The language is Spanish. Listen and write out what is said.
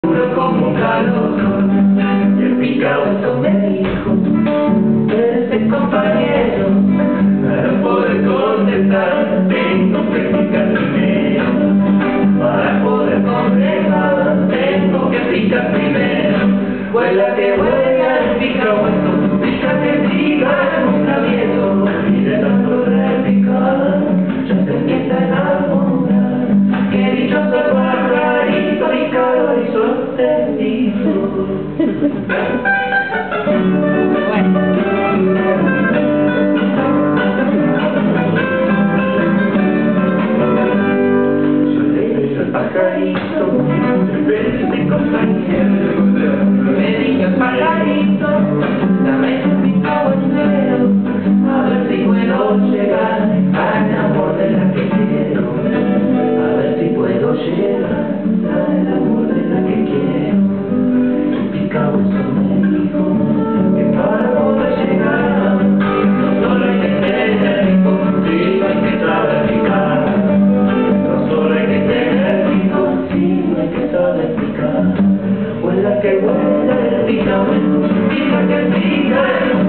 Como un calor, y el picabueso me dijo: eres el compañero, para poder contestar tengo que picar primero, para poder contestar tengo que picar primero. Vuela que vuela el picabueso, pica que pica un travieso, y de tanto repicar ya se empieza a enamorar. Qué dichoso el pajarito picador y sostenido. Pajarito, vente compañero, me dice el pajarito, dame tu picabueso, a ver si puedo llegar al amor de la que quiero, a ver si puedo llegar al amor de la que quiero. El picabueso me dijo que para poder llegar no solo hay que tener rico, sino hay que saber picar. No solo hay que tener rico, sino hay que saber picar. Vuela que vuela el picabueso, pica que pica.